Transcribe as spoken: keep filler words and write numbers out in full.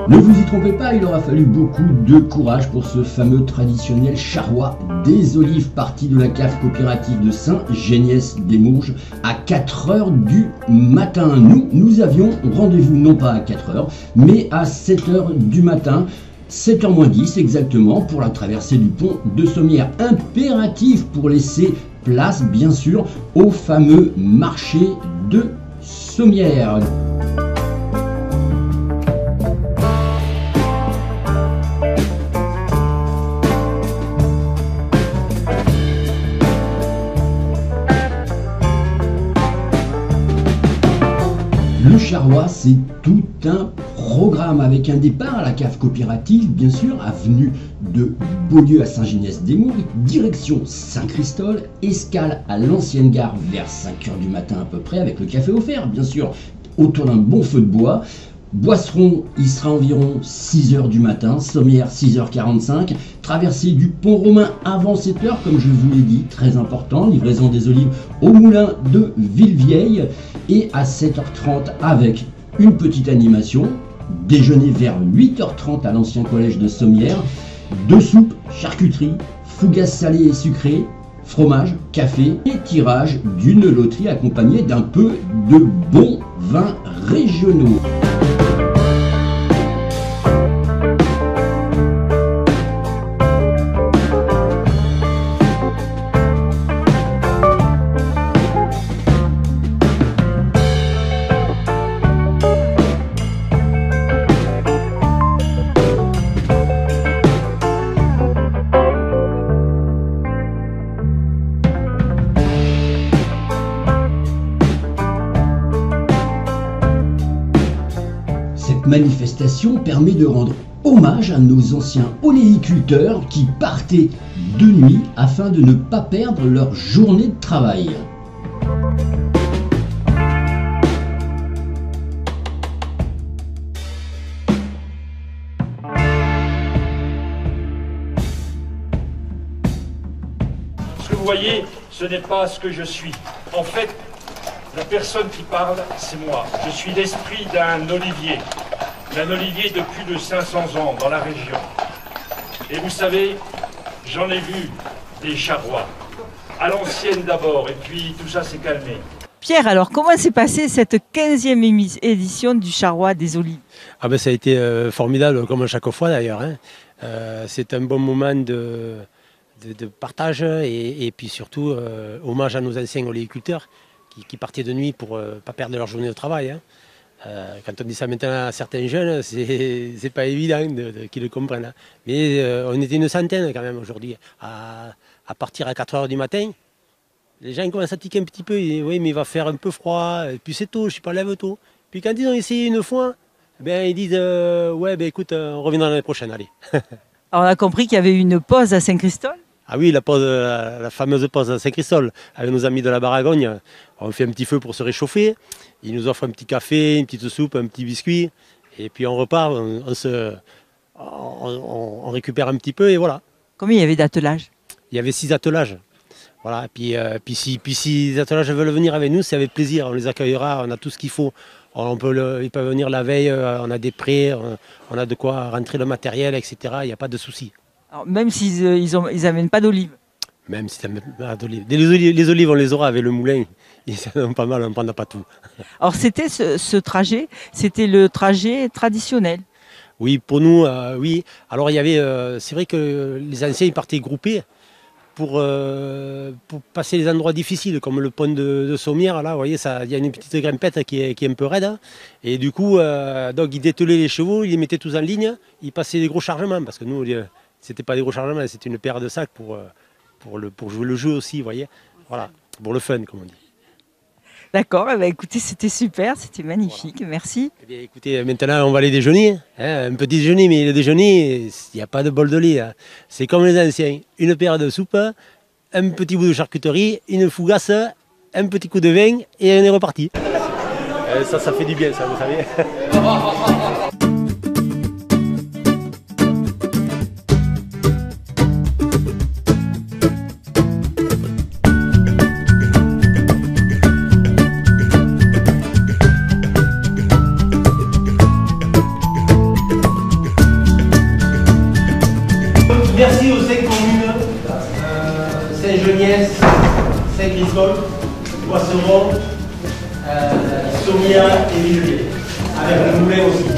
Ne vous y trompez pas, il aura fallu beaucoup de courage pour ce fameux traditionnel charrois des olives parti de la cave coopérative de Saint-Géniès-des-Mourges à quatre heures du matin. Nous, nous avions rendez-vous non pas à quatre heures, mais à sept heures du matin. sept heures moins dix exactement pour la traversée du pont de Sommières. Impératif pour laisser place, bien sûr, au fameux marché de Sommières. Le charrois, c'est tout un programme avec un départ à la cave coopérative, bien sûr, avenue de Beaulieu à Saint-Géniès-des-Mourges, direction Saint-Christol, escale à l'ancienne gare vers cinq heures du matin à peu près, avec le café offert, bien sûr, autour d'un bon feu de bois. Boisseron, il sera environ six heures du matin, Sommières six heures quarante-cinq, traversée du pont romain avant sept heures, comme je vous l'ai dit, très important, livraison des olives au moulin de Villevieille, et à sept heures trente avec une petite animation, déjeuner vers huit heures trente à l'ancien collège de Sommières, deux soupes, charcuterie, fougasse salée et sucrée, fromage, café et tirage d'une loterie accompagnée d'un peu de bons vins régionaux. Manifestation permet de rendre hommage à nos anciens oléiculteurs qui partaient de nuit afin de ne pas perdre leur journée de travail. Ce que vous voyez, ce n'est pas ce que je suis. En fait, la personne qui parle, c'est moi. Je suis l'esprit d'un olivier. D'un olivier de plus de cinq cents ans dans la région. Et vous savez, j'en ai vu des charrois. À l'ancienne d'abord, et puis tout ça s'est calmé. Pierre, alors comment s'est passée cette quinzième édition du charrois des olives? Ah ben, ça a été euh, formidable, comme à chaque fois d'ailleurs. Hein. Euh, c'est un bon moment de, de, de partage et, et puis surtout euh, hommage à nos anciens oléiculteurs qui, qui partaient de nuit pour ne euh, pas perdre leur journée de travail. Hein. Euh, quand on dit ça maintenant à certains jeunes, c'est pas évident de, de, qu'ils le comprennent. Hein. Mais euh, on était une centaine quand même aujourd'hui. À, à partir à quatre heures du matin, les gens commencent à tiquer un petit peu. Ils disent, oui, mais il va faire un peu froid. Et puis c'est tôt, je suis pas lève tôt. Puis quand ils ont essayé une fois, ben, ils disent, euh, ouais, ben écoute, on reviendra l'année prochaine, allez. Alors on a compris qu'il y avait une pause à Saint-Christol. Ah oui, la, pause, la, la fameuse pause à Saint-Christol, avec nos amis de la Baragogne. On fait un petit feu pour se réchauffer. Ils nous offrent un petit café, une petite soupe, un petit biscuit. Et puis on repart, on, on, se, on, on récupère un petit peu et voilà. Combien il y avait d'attelages? Il y avait six attelages. Voilà. Et puis, euh, puis, si, puis si les attelages veulent venir avec nous, c'est avec plaisir. On les accueillera, on a tout ce qu'il faut. On peut le, ils peuvent venir la veille, on a des prêts, on, on a de quoi rentrer le matériel, et cetera. Il n'y a pas de souci. Alors, même s'ils ils amènent pas d'olives? Même si ça met pas d'olives. Les olives, les olives, on les aura avec le moulin. Ils sont pas mal, on ne prendra pas tout. Alors c'était ce, ce trajet, c'était le trajet traditionnel? Oui, pour nous, euh, oui. Alors il y avait, euh, c'est vrai que les anciens ils partaient groupés pour, euh, pour passer les endroits difficiles, comme le pont de, de Sommières. Là, vous voyez, il y a une petite grimpette qui est, qui est un peu raide. Hein. Et du coup, euh, donc ils dételaient les chevaux, ils les mettaient tous en ligne, ils passaient des gros chargements, parce que nous, c'était pas des gros chargements, c'était une paire de sacs pour... Pour, le, pour jouer le jeu aussi, vous voyez. Voilà, pour le fun, comme on dit. D'accord, eh bien, écoutez, c'était super, c'était magnifique, voilà. Merci. Eh bien, écoutez, maintenant on va aller déjeuner, hein, un petit déjeuner, mais le déjeuner, il n'y a pas de bol de lait. Hein. C'est comme les anciens, une paire de soupe, un petit bout de charcuterie, une fougasse, un petit coup de vin, et on est reparti. Euh, ça, ça fait du bien, ça, vous savez. Nièce, Saint-Christophe, Boisseron, euh, Somia et Villiers, avec le moulin aussi.